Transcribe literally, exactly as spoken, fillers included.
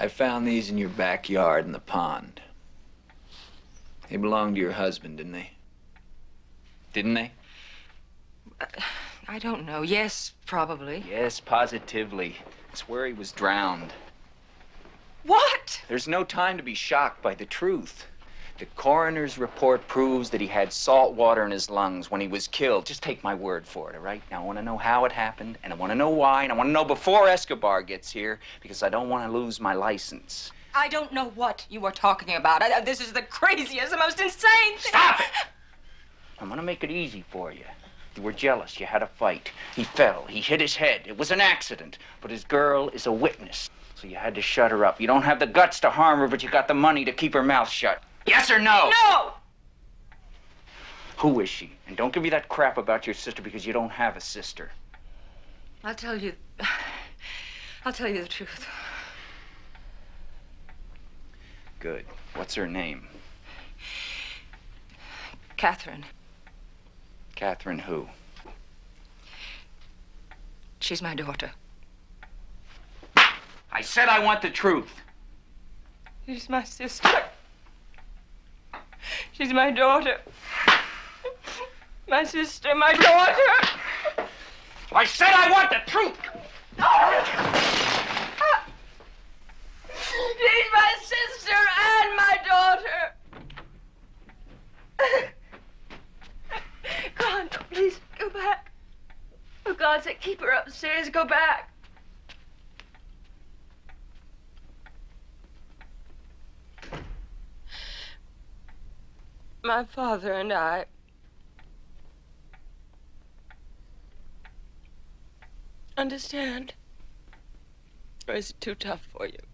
I found these in your backyard in the pond. They belonged to your husband, didn't they? Didn't they? Uh, I don't know. Yes, probably. Yes, positively. It's where he was drowned. What? There's no time to be shocked by the truth. The coroner's report proves that he had salt water in his lungs when he was killed. Just take my word for it, all right? Now, I want to know how it happened, and I want to know why, and I want to know before Escobar gets here, because I don't want to lose my license. I don't know what you are talking about. I, I, this is the craziest, the most insane thing. Stop it! I'm going to make it easy for you. You were jealous. You had a fight. He fell. He hit his head. It was an accident. But his girl is a witness, so you had to shut her up. You don't have the guts to harm her, but you got the money to keep her mouth shut. Yes or no? No! Who is she? And don't give me that crap about your sister, because you don't have a sister. I'll tell you... I'll tell you the truth. Good. What's her name? Catherine. Catherine who? She's my daughter. I said I want the truth. She's my sister. She's my daughter. My sister, my daughter. I said I want the truth. She's my sister and my daughter. Go on, please, go back. For God's sake, keep her upstairs. Go back. My father and I... Understand? Or is it too tough for you?